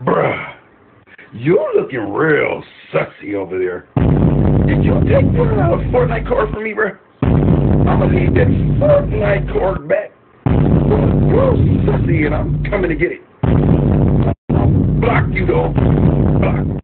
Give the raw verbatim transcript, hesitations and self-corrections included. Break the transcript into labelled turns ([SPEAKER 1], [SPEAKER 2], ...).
[SPEAKER 1] Bruh, you're looking real sussy over there. Did you take that uh, Fortnite card from me, bruh? I'm gonna need that Fortnite card back. You're sussy and I'm coming to get it. Block you, though. Block.